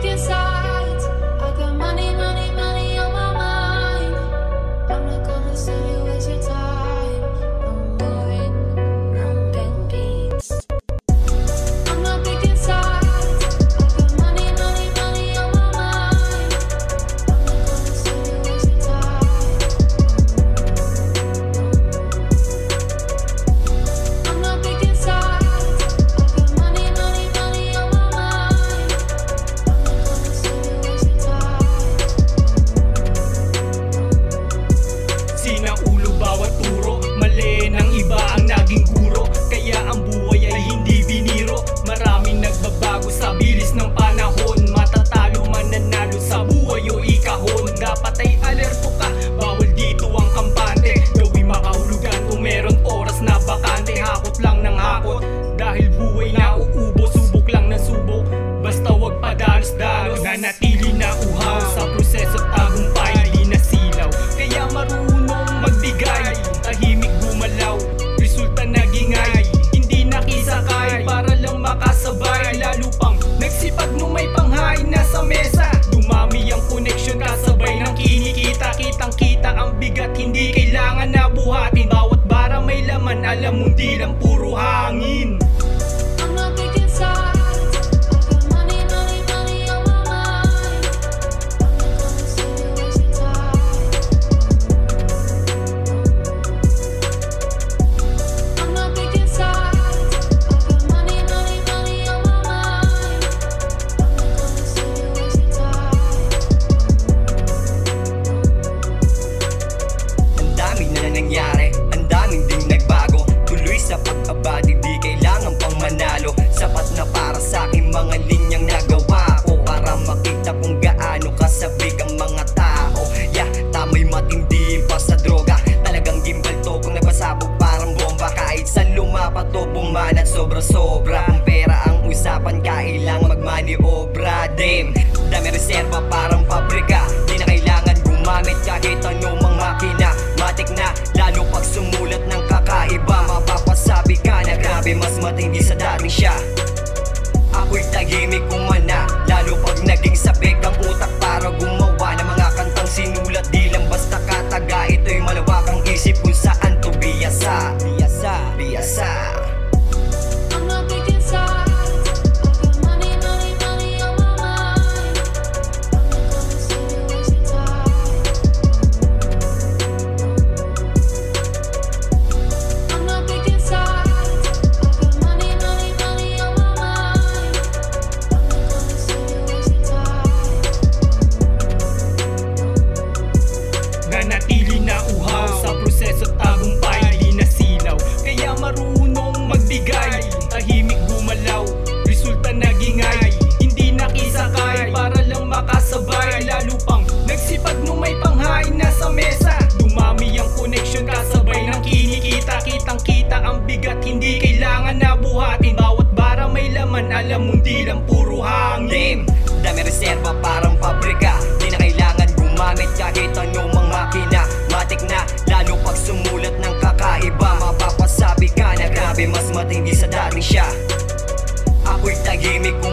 picking sides. I got money, money, money on my mind. I'm not gonna sit here waste your time. No more broken beats. I'm not picking sides. I got money, money, money on my mind. I'm not gonna sit here waste your time. I'm not picking sides. I got money, money, money on my mind. I'm not gonna sit here waste your time. Sinang ulo bawat turo, mali ng iba ang naging guro. Kaya ang buhay ay hindi biniro. Maraming nagbabago sa bilis ng panahon. Matatalo mananalo sa buhay o ikahon. Dapat ay alerto ka, bawal dito ang kampante. Gawin makahulugan kung meron oras na bakante. Hakot lang ng hakot, dahil buhay na uubos. Subok lang ng subok, basta wag padalos-dalos. Nanatili na uhaw sa proseso tagumpay. Di na silaw, kaya marunong magbigay. Tahimik gumalaw, resulta nagingay. Hindi nakisakay para lang makasabay. Lalo pang nagsipag nung may panghain na sa mesa. Dumami ang koneksyon kasabay ng kinikita. Kitang kita ang bigat, hindi kailangan na buhatin. Bawat bara may laman, alam mo di lang puro hangin. I'm not picking sides. I got money, money, money on my mind. I'm not gonna sit here waste your time. I'm not picking sides. I got money, money, money on my mind. I'm not gonna sit here waste your time. Ang daming na nangyari, ang daming ding nagbago. Tuloy sa pag-abadi, di kailangan pang manalo. Sapat na para sa aking mga linyang nagawa ko, para makita kung gaano kasabik ang mga tao. Yeah, tama'y matindi pa sa droga. Talagang gimbal to kung nagpasabog parang bomba. Kahit saan lumapat o bumanat sobra-sobra. Kung pera ang usapan, kailangan magmaniobra. Damn, dami reserva parang pabrika. Di na kailangan gumamit kahit anumang makina. Matik na, lalo pag sumulat ng kakaiba. Mapapasabi ka na grabe, mas matindi sa dating siya. Ako'y tahimik kumana, lalo pag naging sabik ang utak para gumawa ng mga kantang sinulat. Di lang basta kataga, ito'y malawak ang isip kung saan to biyasa. Biyasa. I'm not picking sides. I got money, money, money on my mind. I'm not gonna sit here waste your time. I'm not picking sides. I got money, money, money on my mind. I'm not gonna sit here waste your time. Nanatili na uhaw sa proseso tagumpay. Di na silaw, kaya marunong magbigay. Tahimik gumalaw, resulta nagingay. Hindi nakisakay para lang makasabay. Lalo pang nagsipag nung may panghain na sa mesa. Dumami ang koneksyon kasabay ng kinikita. Kitang kita ang bigat, hindi kailangan na buhatin. Bawat bara may laman, alam mo di lang puro hangin. Damn, dami reserva parang pabrika. Di na kailangan gumamit kahit anumang makina. Matik na, lalo pag sumulat ng kakaiba. Mapapasabi ka na grabe, mas matindi sa dating siya. Ako'y tahimik